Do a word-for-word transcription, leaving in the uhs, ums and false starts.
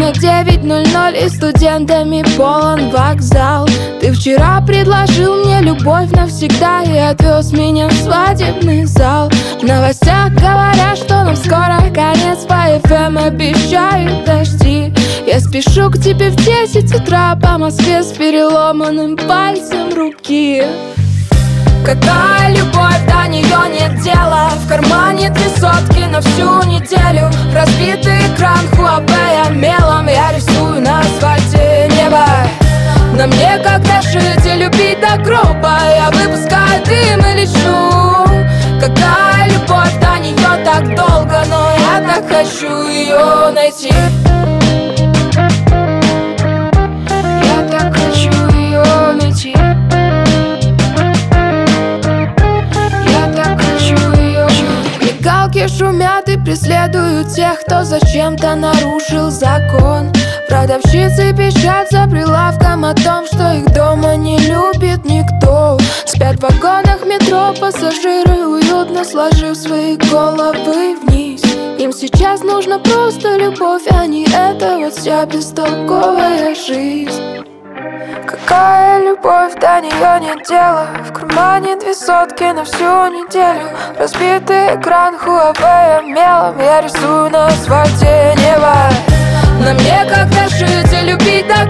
Ровно девять ноль ноль и студентами полон вокзал. Ты вчера предложил мне любовь навсегда и отвез меня в свадебный зал. В новостях говорят, что нам скоро конец, по эф эм обещают дожди. Я спешу к тебе в десять утра по Москве с переломанным пальцем руки. Какая любовь, до нее нет дела. В кармане две сотки на всю неделю. Разбитый экран Huawei мелом. Я рисую на асфальте небо. На мне когда жить и любить до гроба. Я выпускаю дым и лечу. Какая любовь, до нее так долго, но я так хочу ее найти. Я так хочу ее найти. Мигалки шумят и преследуют тех, кто зачем-то нарушил закон. Продавщицы пищат за прилавком о том, что их дома не любит никто. Спят в вагонах метро пассажиры, уютно сложив свои головы вниз. Им сейчас нужна просто любовь, а не эта вот вся бестолковая жизнь. Какая любовь, до нее нет дела. В кармане две сотки на всю неделю. Разбитый экран Huawei мелом. Я рисую на асфальте небо. На мне когда жить и любить до